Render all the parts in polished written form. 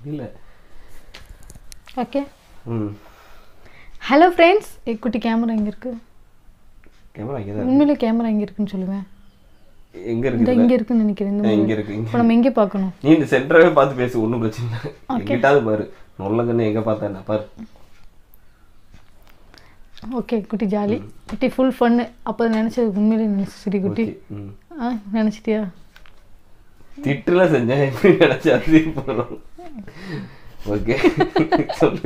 இல்ல okay hello friends குட்டி camera எங்க இருக்கு கேமரா இங்க தான் உண்மையிலே கேமரா எங்க இருக்குன்னு சொல்லுங்க எங்க இருக்கு இங்க இருக்குன்னு நினைக்கிறேன் இங்க இருக்கு இப்போ நம்ம எங்க பார்க்கணும் நீ இந்த சென்டரவே பார்த்து பேசு ஒண்ணும் பிரச்சனை இல்ல எங்கிட்டாவது பாரு நல்ல கண்ணு எங்க பார்த்தா என்ன பாரு ஓகே குட்டி ஜாலி குட்டி ஃபுல் ஃபன் அப்போ நினைச்சது உண்மையிலே நினைச்சு சரி குட்டி நினைச்சிட்டியா திட்டுல செஞ்சேன் எப்படி நினைச்சு அது போறோம் ஓகே சொல்லு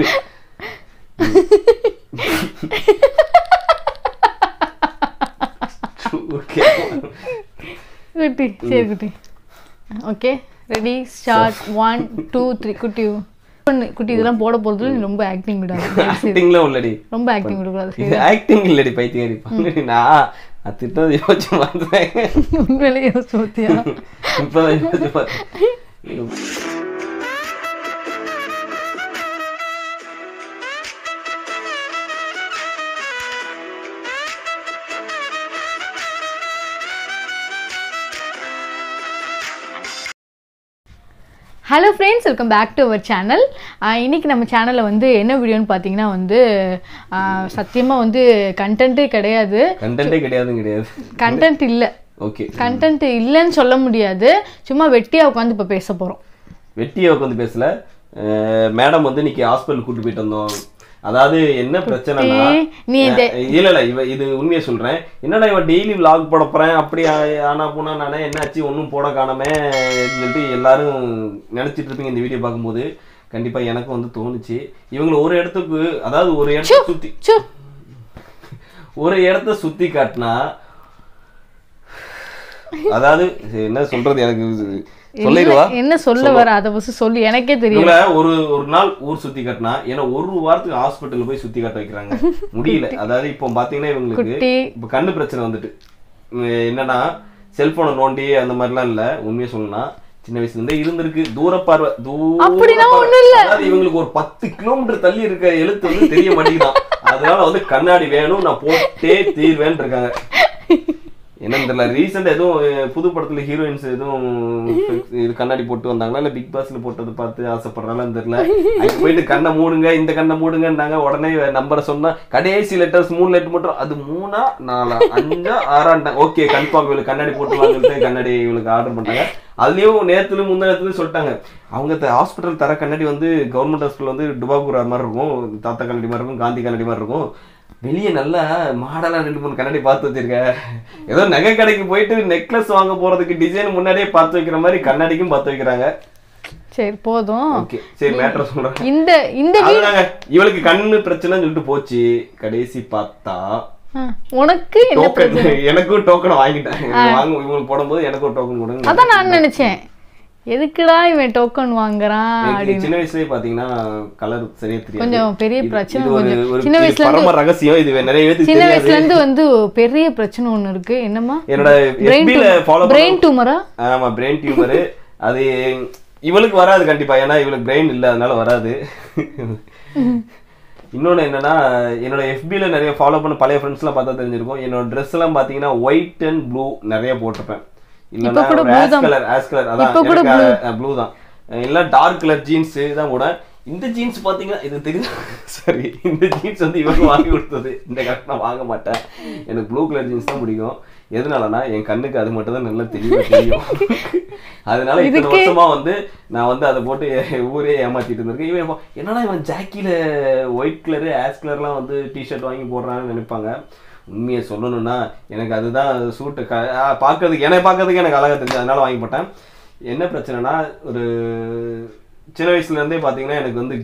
ஓகே குட்டி சரி குட்டி ஓகே ரெடி ஸ்டார்ட் 1 2 3 குட்டி குட்டி இதெல்லாம் போட போறது நீ ரொம்ப ஆக்டிங் விடாத ஆக்டிங்ல உள்ளடி ரொம்ப ஆக்டிங் விடக்கூடாது இது ஆக்டிங் இல்லடி பைத்தியக்காரி பண்ணி நான் திட்டது யோசிச்சு பார்த்தேன் உண்மையிலே யோசிச்சு பார்த்தியா இப்பதான் யோசிச்சு பார்த்தேன் hello friends welcome back to our channel இன்றைக்கி நம்ம சேனலில் வந்து என்ன வீடியோன்னு பார்த்தீங்கன்னா வந்து சத்தியமாக வந்து கண்டென்ட்டே கிடையாது கண்டென்ட் இல்லை ஓகே கண்டென்ட் இல்லைன்னு சொல்ல முடியாது சும்மா வெட்டியாக உட்காந்து இப்போ பேச போகிறோம் வெட்டியாக உட்காந்து பேசல மேடம் வந்து இன்னைக்கு ஹாஸ்பிட்டல் கூட்டு போயிட்டு வந்தோம் அதாவது என்ன பிரச்சனைனா இல்ல இது உண்மையை சொல்றேன் என்னடா இவன் டெய்லி vlog போட போறேன் அப்படி ஆனா போனா நானே என்னாச்சு ஒன்னும் போட காணாமே சொல்லிட்டு எல்லாரும் நினைச்சிட்டு இருப்பீங்க இந்த வீடியோ பார்க்கும்போது கண்டிப்பா எனக்கு வந்து தோணுச்சு இவங்களை ஒரு இடத்துக்கு அதாவது ஒரு இடத்த சுத்தி காட்டினா அதாவது என்ன சொல்றது எனக்கு சொல்லிடுவா என்ன சொல்ல வர அத பத்தி சொல்லி எனக்கே தெரியல ஒரு நாள் ஊர் சுத்தி காட்டினா ஏன்னா ஒரு வாரத்துக்கு ஹாஸ்பிட்டல் போய் சுத்தி காட்ட வைக்கிறாங்க முடியல அதாவது இப்போ பாத்தீங்கன்னா இவங்களுக்கு இப்ப கண்ணு பிரச்சனை வந்துட்டு என்னன்னா செல்போனை நோண்டி அந்த மாதிரிலாம் இல்ல உண்மையை சொல்லணும்னா சின்ன வயசுல இருந்தே இருந்திருக்கு தூர பார்வை அதாவது இவங்களுக்கு ஒரு 10 கிலோமீட்டர் தள்ளி இருக்க எழுத்து வந்து தெரிய மாட்டேங்குதான் அதனால வந்து கண்ணாடி வேணும் நான் போட்டே தீர்வேன்னு இருக்காங்க என்ன தெரியல ரீசெண்டா எதுவும் புது படத்துல ஹீரோயின்ஸ் எதுவும் இது கண்ணாடி போட்டு வந்தாங்களா இல்ல பிக் பாஸ்ல போட்டது பார்த்து ஆசைப்படுறாங்கன்னு தெரியல அங்க போயிட்டு கண்ணை மூடுங்க இந்த கண்ணை மூடுங்கன்னாங்க உடனே நம்பரை சொன்னா கடைசி லெட்டர்ஸ் 3 லெட்டர் மட்டும் அது 3 4 5 6 ஓகே கன்ஃபார்ம் இவளுக்கு கண்ணாடி போட்டு கண்ணாடி இவளுக்கு ஆர்டர் பண்ணாங்க அதுலயும் நேரத்துல முந்தினத்துல சொல்லிட்டாங்க அவங்க ஹாஸ்பிட்டல் தர கண்ணாடி வந்து கவர்மெண்ட் ஹாஸ்பிட்டல் வந்து டுபாகூர் மாதிரி இருக்கும் தாத்தா கண்ணாடி மாதிரி இருக்கும் காந்தி கண்ணாடி மாதிரி இருக்கும் வெளியே நல்லா மாடலா 2-3 கண்ணாடி பார்த்து வச்சிருக்க ஏதோ நகை கடைக்கு போயிட்டு நெக்லஸ் வாங்க போறதுக்கு டிசைன் முன்னாடியே பார்த்து வைக்கிற மாதிரி கண்ணாடிக்கும் பார்த்து வைக்கிறாங்க சரி போதும் ஓகே சரி மேட்டர் சொல்றேன் இந்த இவளுக்கு கண்ணு பிரச்சனைன்னு சொல்லிட்டு போச்சு கடைசி பார்த்தா உனக்கு எனக்கும் டோக்கன் வாங்கிட்டேன் இவங்களுக்கு போடும்போது எனக்கும் டோக்கன் கொடுங்க அதான் நான் நினைச்சேன் எதுக்குடா இவன் டோக்கன் வாங்குறான் சின்ன வயசுலயே பாத்தீங்கன்னா கலர் சரியா தெரியாது கொஞ்சம் பெரிய பிரச்சனை கொஞ்சம் சின்ன வயசுல பரம ரகசியம் இது நிறைய பேருக்கு சின்ன வயசுல இருந்து வந்து பெரிய பிரச்சனை ஒண்ணு இருக்கு என்னமா என்னோட FB ல ஃபாலோ பிரெயின் டியூமரா ஆமா பிரெயின் டியூமர் அது இவளுக்கு வராது கண்டிப்பா ஏன்னா இவளுக்கு பிரெயின் இல்ல அதனால வராது இன்னொன்னு என்னன்னா என்னோட FB ல நிறைய ஃபாலோ பண்ண பழைய ஃப்ரெண்ட்ஸ் எல்லாம் பார்த்தா தெரிஞ்சிருக்கும் என்னோட ட்ரெஸ் எல்லாம் பாத்தீங்கன்னா ஒயிட் அண்ட் ப்ளூ நிறைய போட்டிருப்பேன் இல்லன்னா ஆஷ் கலர் அதான் ப்ளூ தான் இல்ல டார்க் கலர் ஜீன்ஸ் தான் கூட இந்த ஜீன்ஸ் பாத்தீங்கன்னா இது தெரியும் சரி இந்த ஜீன்ஸ் வந்து இவங்க வாங்கி கொடுத்தது இந்த கலர் நான் வாங்க மாட்டேன் எனக்கு ப்ளூ கலர் ஜீன்ஸ் தான் பிடிக்கும் எதனாலனா என் கண்ணுக்கு அது மட்டும் தான் நல்லா தெரியும் அதனால இத்தனை வருஷமா வந்து நான் வந்து அதை போட்டு ஊரே ஏமாத்திட்டு இருந்திருக்கேன் இவன் என்னன்னா இவன் ஜாக்கில ஒயிட் கலரு ஆஷ் கலர்லாம் வந்து டிஷர்ட் வாங்கி போடுறான்னு நினைப்பாங்க உண்மையை சொல்லணும்னா எனக்கு அதுதான் சூட்டு பார்க்கறதுக்கு எனக்கு அழகா தெரிஞ்சு அதனால வாங்கி போட்டேன் என்ன பிரச்சனைனா ஒரு சின்ன வயசுல இருந்தே பாத்தீங்கன்னா எனக்கு வந்து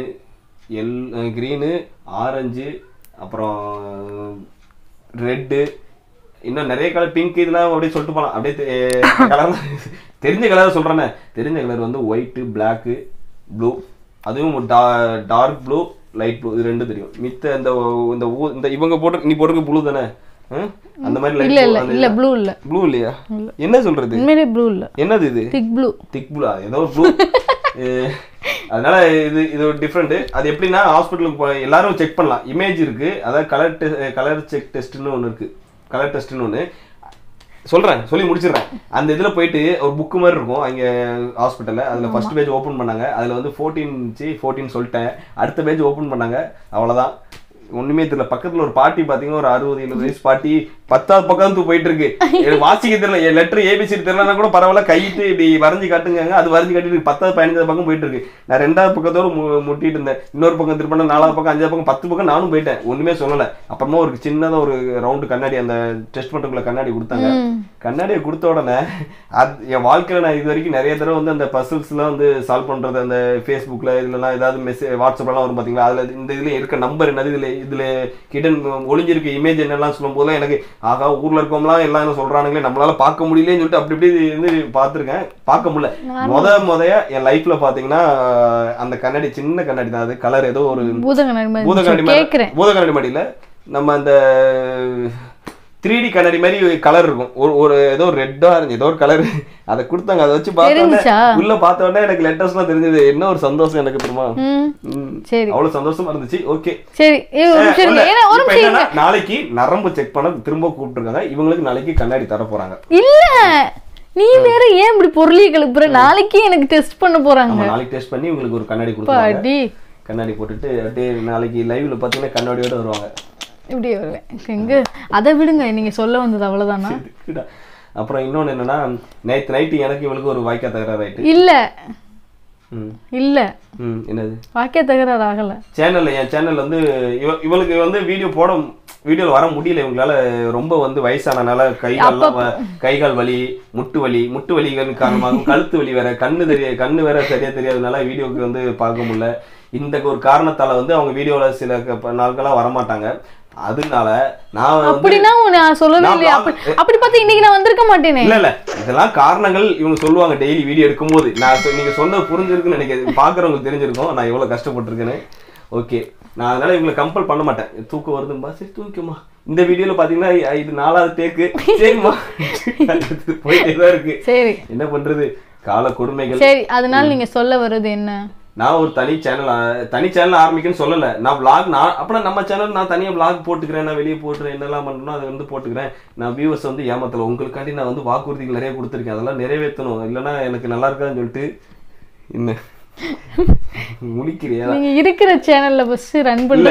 கிரீனு ஆரஞ்சு அப்புறம் ரெட்டு இன்னும் நிறைய கலர் பிங்க் இதெல்லாம் அப்படியே சொல்லிட்டு போகலாம் அப்படியே கலர் தெரிஞ்ச கலர் சொல்றேனே தெரிஞ்ச கலர் வந்து ஒயிட்டு பிளாக்கு ப்ளூ அதுவும் டார்க் ப்ளூ லைட் ப்ளூ இது ரெண்டும் தெரியும் மித்த இந்த இவங்க போட்டு நீ போட்டுருக்கு ப்ளூ தானே அந்த மாதிரி லைட் இல்ல ப்ளூ இல்ல ப்ளூ இல்லையா என்ன சொல்றது உண்மையிலே ப்ளூ இல்ல என்னது இது திக் ப்ளூ ஏதோ ஒரு ப்ளூ அதனால இது ஒரு டிஃபரெண்ட் அது எப்படின்னா ஹாஸ்பிட்டலுக்கு எல்லாரும் செக் பண்ணலாம் இமேஜ் இருக்கு அதாவது கலர் செக் டெஸ்ட்னு ஒன்று இருக்கு கலர் டெஸ்ட்னு ஒன்று சொல்றேன், சொல்லி முடிச்சிடுறேன். அந்த இதுல போயிட்டு ஒரு புக்கு மாதிரி இருக்கும் அங்க ஹாஸ்பிட்டல்ல. அதுல ஃபர்ஸ்ட் பேஜ் ஓபன் பண்ணாங்க. அதுல வந்து 14 சொல்லிட்டேன். அடுத்த பேஜ் ஓபன் பண்ணாங்க. அவ்வளவுதான், ஒண்ணுமே தெரியல. பக்கத்துல ஒரு பாட்டி பாத்தீங்கன்னா ஒரு 60-70 வயசு பாட்டி 10வது பக்கம் போயிட்டு இருக்கு. எனக்கு வாசிக்க தெரியல, என் லெட்டர் ஏபிசி தெரியலன்னா கூட பரவாயில்ல, கையிட்டு இப்படி வரைஞ்சு காட்டுங்க. அது வரைஞ்சு காட்டிட்டு 10வது 15வது பக்கம் போயிட்டு இருக்கு. நான் 2வது பக்கத்தோட முட்டிட்டு இருந்தேன். இன்னொரு பக்கம் திருப்பி 4வது பக்கம் 5வது பக்கம் 10 பக்கம் நானும் போயிட்டேன். ஒண்ணுமே சொல்லல. அப்புறமா ஒரு சின்னதா ஒரு ரவுண்டு கண்ணாடி, அந்த டெஸ்ட் பண்றதுக்குள்ள கண்ணாடி கொடுத்தாங்க. கண்ணாடியை கொடுத்த உடனே என் வாழ்க்கையில நான் இது வரைக்கும் நிறைய தடவை வந்து அந்த பசில்ஸ் எல்லாம் வந்து சால்வ் பண்றது, அந்த ஃபேஸ்புக்ல இதுலாம் ஏதாவது மெசேஜ் வாட்ஸ்அப் எல்லாம் வரும் பாத்தீங்களா, அதுல இந்த இதுல இருக்க நம்பர் என்னது, இதுல கிடன் ஒளிஞ்சிருக்க இமேஜ் என்னெல்லாம் சொல்லும் போது எனக்கு ஆகா ஊர்ல இருக்கவங்களாம் எல்லாம் என்ன சொல்றானுங்களே, நம்மளால பார்க்க முடியலன்னு சொல்லிட்டு அப்படி இப்படி வந்து பார்த்துருக்கேன். பார்க்க முடியல. முதைய என் லைஃப்ல பாத்தீங்கன்னா அந்த கண்ணாடி, சின்ன கண்ணாடி தான். அது கலர் ஏதோ ஒரு பூத கண்ணாடி மாடியில நம்ம அந்த 3D கண்ணாடி மாதிரி கலர் இருக்கும். ஒரு ஏதோ ரெட்டா ஏதோ ஒரு கலர் அதை கொடுத்தாங்க. அதை வச்சு பார்த்தோன்னே உள்ள பார்த்த உடனே எனக்கு லெட்டர்ஸ் எல்லாம் தெரிஞ்சது. என்ன ஒரு சந்தோஷம் எனக்கு தெரியுமா, அவ்வளவு சந்தோஷமா இருந்துச்சு. ஓகே சரி, நாளைக்கு நரம்பு செக் பண்ண திரும்ப கூப்பிட்டுருக்காங்க. இவங்களுக்கு நாளைக்கு கண்ணாடி தர போறாங்க. இல்ல நீ வேற ஏன் இப்படி பொருளியை கிளப்புற? நாளைக்கு எனக்கு டெஸ்ட் பண்ண போறாங்க. நாளைக்கு டெஸ்ட் பண்ணி உங்களுக்கு ஒரு கண்ணாடி கொடுப்பாங்க. கண்ணாடி போட்டுட்டு அப்படியே நாளைக்கு லைவ்ல பாத்தீங்கன்னா கண்ணாடியோட வருவாங்க. இப்படி வருவேன். எங்க அதை விடுங்க, நீங்க சொல்ல வந்தது அவ்வளவுதானா? அப்புறம் இன்னொன்னு என்னன்னா, நேத்து நைட்டு எனக்கு இவளுக்கு ஒரு வாய்க்கா தகராறு ஆயிட்டு. இல்ல என்னது வாய்க்கா தகராறு ஆகல. என் சேனல் வந்து இவளுக்கு வந்து வீடியோல வர முடியல. இவங்களால ரொம்ப வந்து வயசானனால கைகால் வலி, முட்டு வலிகள் காரணமாக கழுத்து வலி வேற, கண்ணு வேற சரியா தெரியாதனால வீடியோக்கு வந்து பார்க்க முடியல. இந்த ஒரு காரணத்தால வந்து அவங்க வீடியோல சில நாட்களா வரமாட்டாங்க. அதனால நான் அப்படினா நான் சொல்லவே இல்ல. அப்படி பார்த்து இன்னைக்கு நான் வந்திருக்க மாட்டேனே. இல்ல இதெல்லாம் காரணங்கள் இவங்க சொல்லுவாங்க டெய்லி வீடியோ எடுக்கும்போது. நான் நீங்க சொன்னது புரிஞ்சிருக்குன்னு நினைக்கிறேன், பாக்குறவங்களுக்கு தெரிஞ்சிருக்கும் நான் எவ்வளவு கஷ்டப்பட்டிருக்கேன்னு. ஓகே, நான் அதனால இவங்களை கம்பல் பண்ண மாட்டேன். தூக்கம் வருதும்பா, சரி தூக்குமா. இந்த வீடியோல பாத்தீங்கன்னா இது 4வது டேக்கு. சரிமா போயிட்டே தான் இருக்கு. சரி, என்ன பண்றது, கால கொடுமைகள். சரி, அதனால நீங்க சொல்ல வர்றது என்ன? நான் ஒரு தனி சேனல் ஆரம்பிக்கன்னு சொல்லல. நான் விளாக் அப்புறம் நம்ம சேனல் நான் தனியா விளாக் போட்டுக்கிறேன். நான் வெளியே போட்டுறேன், என்னெல்லாம் பண்ணணும் அதை வந்து போட்டுக்கிறேன். நான் வியூவர்ஸ் வந்து ஏமாத்தல. உங்களுக்காண்டி நான் வந்து வாக்குறுதிகள் நிறைய கொடுத்துருக்கேன். அதெல்லாம் நிறைவேற்றணும், இல்லைன்னா எனக்கு நல்லா இருக்காதுன்னு சொல்லிட்டு என்ன முடிக்கிறியா? நீங்க இருக்கிற சேனல்ல ஃபர்ஸ்ட் ரன் பண்ணி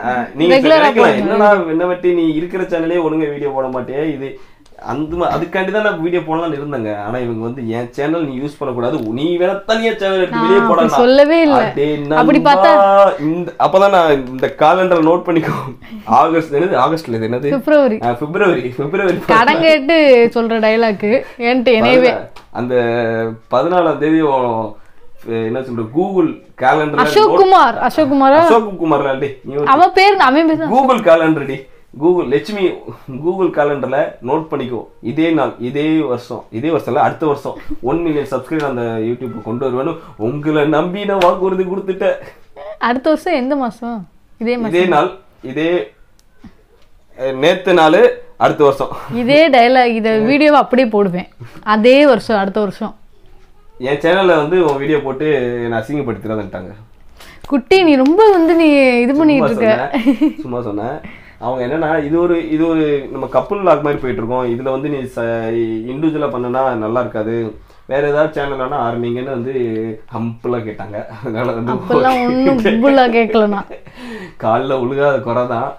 என்னடா என்ன வட்டி நீ இருக்கிற சேனலே ஒழுங்கா வீடியோ போட மாட்டியா? இது அதுக்காண்டி தான் நான் வீடியோ போடலாம்னு இருந்தேங்க. ஆனா இவங்க வந்து என் சேனல் நீ யூஸ் பண்ணக்கூடாது, நீ வேற தனியா சேனல் எடுத்து வெளியே போடலாம் சொல்லவே இல்ல. அப்படி பார்த்தா அப்பதான் நான் இந்த காலண்டர் நோட் பண்ணிக்கோ. ஆகஸ்ட்ல இது என்னது, பிப்ரவரி கடன் கேட்டு சொல்ற டயலாக் எனவே அந்த 14ஆம் தேதி என்ன சொல்ற கூகுள் கேலண்டர் அசோக் குமார் அவன் பேர் கூகுள் கேலண்டர் டி, கூகுள் லட்சுமி கூகுள் கேலண்டர்ல நோட் பண்ணிக்கோ. இதே நாள் இதே வருஷம் இல்ல அடுத்த வருஷம் 1 மில்லியன் சப்ஸ்கிரைபர் அந்த யூடியூப் கொண்டு வருவேன்னு உங்களை நம்பி நான் வாக்குறுதி கொடுத்துட்டேன். அடுத்த வருஷம் எந்த மாசம்? இதே நாள் இதே நேத்து நாள் அடுத்த வருஷம் இதே டயலாக் இத வீடியோவை அப்படியே போடுவேன். அதே வருஷம் அடுத்த வருஷம் என் சேனல்ல வந்து உன் வீடியோ போட்டு என்ன அசிங்கப்படுத்திடாதன்ட்டாங்க. குட்டி நீ ரொம்ப வந்து நீ இது பண்ணிட்டு இருக்க. சும்மா சொன்னேன். அவங்க என்னன்னா இது ஒரு நம்ம கப்புள் வ்ளாக் மாதிரி போயிட்டு இருக்கோம். இதுல வந்து நீ இண்டிவிஜுவலா பண்ணனா நல்லா இருக்காது, வேற ஏதாவது சேனல் ஆரம்பிங்கன்னு வந்து ஹம்புலாம் கேட்டாங்க. அதனால வந்து கேட்கலனா காலில் உழுகாத குறைதான்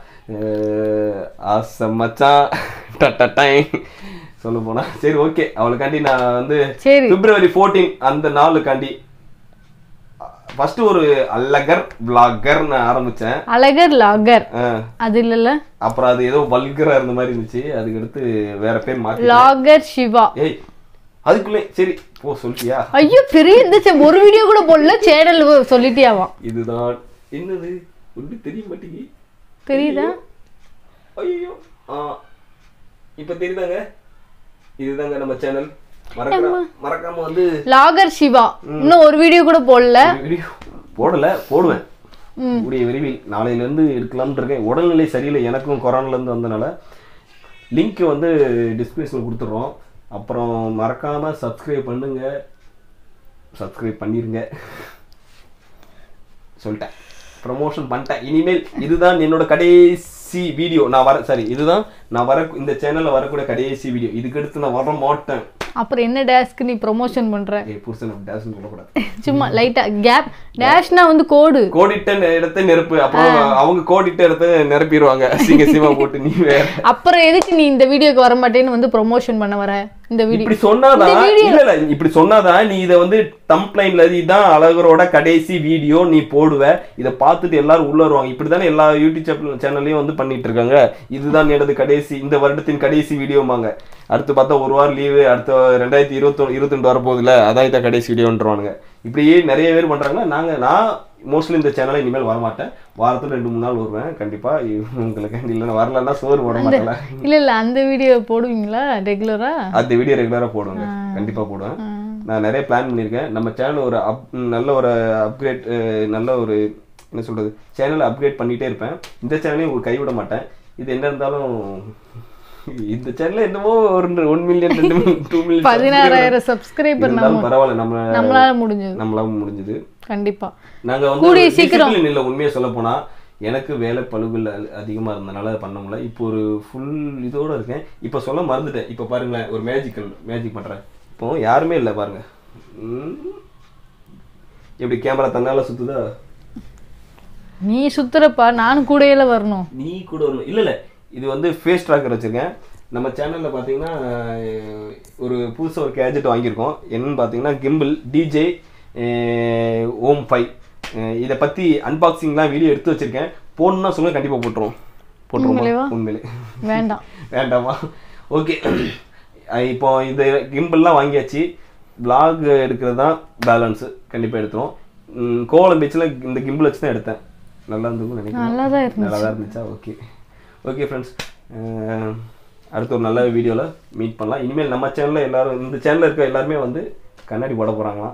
ஆசை மச்சான் சொல்ல போனா. சரி ஓகே, அவளுக்காண்டி நான் வந்து பிப்ரவரி 14 அந்த நாளுக்காண்டி ஃபர்ஸ்ட் ஒரு அலகர் vlogger நான் ஆரம்பிச்சேன். அலகர் vlogger அது இல்லல, அப்புறம் அது ஏதோ வல்கரா இருந்த மாதிரி இருந்துச்சு. அதுக்கு அடுத்து வேற பேர் மாத்தி vlogger சிவா. ஏய் அதுக்குள்ளே சரி போ சொல்லிட்டியா? ஐயோ பெரிய இந்த ஒரு வீடியோ கூட போடல, சேனல் சொல்லிட்டியாவா? இதுதான் என்னது ஒண்ணு தெரிய மாட்டேங்கி. தெரியுதா? ஐயோ இப்ப தெரியுதாங்க, இதுதாங்க நம்ம சேனல். மறக்காம வந்து vlogger சிவா. இன்னும் ஒரு வீடியோ கூட போடுவேன் கூடிய விரைவில். நாளையில இருந்து எடுக்கலாம்னு இருக்கேன். உடல்நிலை சரியில்லை, எனக்கும் கொரோனால இருந்து வந்தனால. லிங்க் வந்து டிஸ்கிரிப்ஷன்ல கொடுத்துறோம். அப்புறம் மறக்காம சப்ஸ்கிரைப் பண்ணுங்க, சப்ஸ்கிரைப் பண்ணிருங்க. சொல்லிட்டேன், ப்ரமோஷன் பண்ணிட்டேன். இனிமேல் இதுதான் என்னோட கடைசி கடைசி வீடியோ நான் வர சரி இதுதான் நான் வர இந்த சேனல்ல வரக்கூடிய கடைசி வீடியோ. இதுக்கு அடுத்து நான் வர மாட்டேன். அப்புறம் என்ன டேஷ்க்கு நீ ப்ரொமோஷன் பண்ற? புருஷன் டேஷ்னு சொல்லக்கூடாது. சும்மா லைட்டா கேப். டேஷ்னா வந்து கோடிட்ட இடத்தை நிரப்பு. அப்புறம் அவங்க கோடிட்ட இடத்தை நிரப்பிடுவாங்க. சிவா போட்டு நீ வேற. அப்புறம் எதுக்கு நீ இந்த வீடியோக்கு வர மாட்டேன்னு வந்து ப்ரொமோஷன் பண்ண வர? இந்த வீடியோ இப்படி சொன்னாதான் இல்ல இப்படி சொன்னாதான் நீ இதை வந்து தம்ப்லைன்ல இதுதான் அழகரோட கடைசி வீடியோ நீ போடுவ. இதை பார்த்துட்டு எல்லாரும் உள்ள வருவாங்க. இப்படிதானே எல்லா யூடியூப் சேனல்லையும் வந்து பண்ணிட்டு இருக்காங்க. இதுதான் எனது கடைசி இந்த வருடத்தின் கடைசி வீடியோமாங்க. அடுத்து பார்த்தா ஒரு வாரம் லீவு. அடுத்த 2022 வரப்போகுதுல அதான் இதை கடைசி வீடியோன்றானுங்க. இப்படியே நிறைய பேர் பண்றாங்க. நான் மோஸ்ட்லி இந்த சேனலை இனிமேல் வரமாட்டேன். வாரத்துல 2-3 நாள் வருவேன் கண்டிப்பா. உங்களுக்கு இல்லைன்னா வரலன்னா சோறு போட மாட்டேன். இல்ல அந்த வீடியோ போடுவீங்களா ரெகுலரா? அந்த வீடியோ ரெகுலரா போடுவேங்க. கண்டிப்பா போடுவேன். நான் நிறைய பிளான் பண்ணியிருக்கேன். நம்ம சேனல் ஒரு நல்ல ஒரு அப்கிரேட் நல்ல ஒரு என்ன சொல்றது சேனலை அப்கிரேட் பண்ணிட்டே இருப்பேன். இந்த சேனலையும் கைவிட மாட்டேன். இது என்ன இருந்தாலும் இந்த சேனல்ல என்னமோ ஒரு 1 மில்லியன் 2 மில்லியன் 16,000 சப்ஸ்கிரைபர் பரவாயில்ல. நம்மளால முடிஞ்சது கண்டிப்பா. நாங்க வந்து சீக்கிரம் இல்ல உண்மையை சொல்ல போனா எனக்கு வேலை பழுவில் அதிகமா இருந்தனால பண்ண முடியல. இப்போ ஒரு ஃபுல் இதோட இருக்கேன். இப்ப சொல்ல மறந்துட்டேன். இப்ப பாருங்களேன் ஒரு மேஜிக் பண்றேன். இப்போ யாருமே இல்ல பாருங்க. எப்படி கேமரா தன்னால சுத்துதா? நீ சுத்துறப்பா நானும் கூடையில வரணும். நீ கூட வரணும். இல்ல இது வந்து ஃபேஸ் ட்ராக்கர் வச்சிருக்கேன். நம்ம சேனல்ல பாத்தீங்கன்னா ஒரு புதுசா ஒரு கேஜெட் வாங்கியிருக்கோம். என்னன்னு பாத்தீங்கன்னா கிம்பிள் DJ Om 5. இதை பத்தி அன்பாக்சிங்லாம் வீடியோ எடுத்து வச்சிருக்கேன். போடணும்னா சொல்லுங்க கண்டிப்பா போட்டுருவோம். உண்மையிலே வேண்டாமா? ஓகே. இப்போ இந்த கிம்பிள்லாம் வாங்கியாச்சு. vlog எடுக்கிறது தான் பேலன்ஸ். கண்டிப்பா எடுத்துரும். கோவளம் பீச்சில் இந்த கிம்பிள் வச்சு தான் எடுத்தேன். நல்லா இருந்துக்கும் நினைக்கிறேன். நல்லா தான் இருந்துச்சா? ஓகே ஃப்ரெண்ட்ஸ், அடுத்த ஒரு நல்ல வீடியோவில் மீட் பண்ணலாம். இனிமேல் நம்ம சேனலில் எல்லாரும் இந்த சேனலில் இருக்க எல்லாருமே வந்து கண்ணாடி போட போகிறாங்களாம்.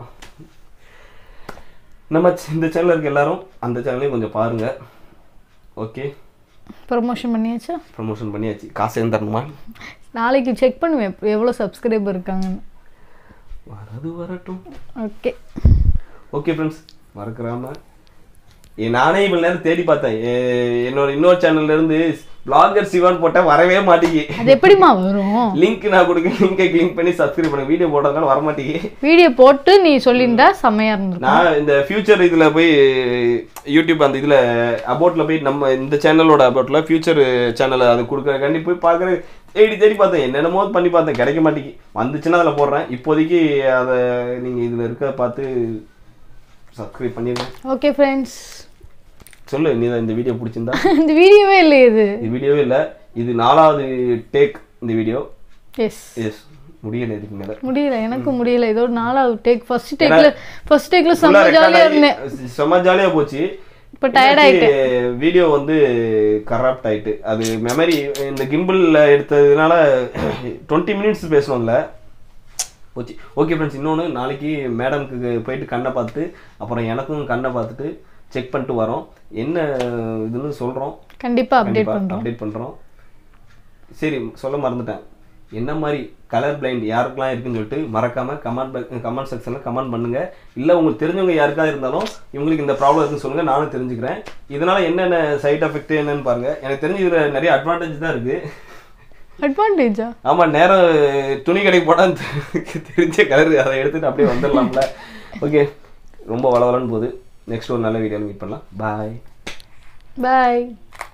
நம்ம இந்த சேனலில் இருக்க எல்லாரும் அந்த சேனலையும் கொஞ்சம் பாருங்கள். ஓகே, ப்ரமோஷன் பண்ணியாச்சு. காசு எதுவும் தரணுமா? நாளைக்கு செக் பண்ணுவேன் எவ்வளோ சப்ஸ்கிரைபர் இருக்காங்கன்னு. வரட்டும். ஓகே ஃப்ரெண்ட்ஸ், மறக்காம நானே இவ்வளவு நேரம் தேடி பார்த்தேன். என்னோட இன்னொரு சேனல்ல இருந்து vlogger சிவான்னு போட்டா வரவே மாட்டேங்குது. அது எப்படிமா வரும்? லிங்க் நான் கொடுக்க லிங்கை கிளிக் பண்ணி சப்ஸ்கிரைப் பண்ணுங்க. வீடியோ போட்டதுனால வர மாட்டேங்குது. வீடியோ போட்டு நீ சொல்லியிருந்தா செமையா இருந்திருக்கும். நான் இந்த ஃபியூச்சர் இதுல போய் யூடியூப் அந்த இதுல அபவுட்ல போய் நம்ம இந்த சேனலோட அபவுட்ல ஃபியூச்சர் சேனல் அது கொடுக்குற கண்டி போய் பார்க்குற தேடி பார்த்தேன். என்னென்னமோ பண்ணி பார்த்தேன், கிடைக்க மாட்டேங்குது. வந்துச்சுன்னா அதில் போடுறேன். இப்போதைக்கு அதை நீங்க இதுல இருக்க பார்த்து சப்ஸ்கிரைப் பண்ணிடுங்க. ஓகே ஃப்ரெண்ட்ஸ், சொல்லு நீ தான். இந்த வீடியோ பிடிச்சிருந்தா? இந்த வீடியோவே இல்லை. இது வீடியோவே இல்லை. இது 4வது டேக் இந்த வீடியோ. எஸ் முடியல. இதுக்கு மேல முடியல. எனக்கும் முடியல. இதோட 4வது டேக். ஃபர்ஸ்ட் டேக்ல செம்ம ஜாலியா இருந்தேன். செம்ம ஜாலியா போச்சு. இப்ப டயர்ட் ஆயிட்டு வீடியோ வந்து கரப்ட் ஆயிட்டு. அது மெமரி இந்த கிம்பிள்ல எடுத்ததுனால 20 மினிட்ஸ் பேசணும்ல போச்சு. ஓகே ஃப்ரெண்ட்ஸ், இன்னொன்று நாளைக்கு மேடம்க்கு போயிட்டு கண்ணை பார்த்துட்டு அப்புறம் எனக்கும் கண்ணை பார்த்துட்டு செக் பண்ணிட்டு வரோம். என்ன இதுன்னு சொல்கிறோம். கண்டிப்பாக அப்டேட் பண்ணுறோம். சரி, சொல்ல மறந்துட்டேன். என்ன மாதிரி கலர் பிளைண்ட் யாருக்கெல்லாம் இருக்குன்னு சொல்லிட்டு மறக்காமல் கமெண்ட் செக்ஷனில் கமெண்ட் பண்ணுங்கள். இல்லை உங்களுக்கு தெரிஞ்சவங்க யாருக்காவது இருந்தாலும் இவங்களுக்கு இந்த ப்ராப்ளம் இருக்குன்னு சொல்லுங்கள், நானும் தெரிஞ்சுக்கிறேன். இதனால் என்னென்ன சைட் எஃபெக்ட் என்னன்னு பாருங்கள். எனக்கு தெரிஞ்சு இதில் நிறைய அட்வான்டேஜ் தான் இருக்குது. அட்வான்டேஜா? ஆமாம், நேரம் துணி கடைக்கு போனால் தெரிஞ்ச கலர் அதை எடுத்துகிட்டு அப்படியே வந்துடலாம்ல. ஓகே, ரொம்ப வளவலன்னு போகுது. நெக்ஸ்ட் ஒரு நல்ல வீடியோவில் மீட் பண்ணலாம். பாய்.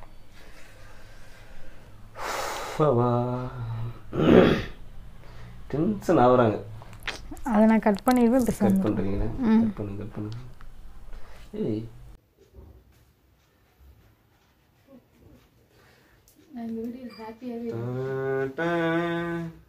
டென்ஷன் ஆகுறாங்க. அதை நான் கட் பண்ணிடுவேன். கட் பண்ணுறீங்களா? கட் பண்ணுங்க. ஏய், நான் இந்த வீடியோ ஹாப்பியாகவே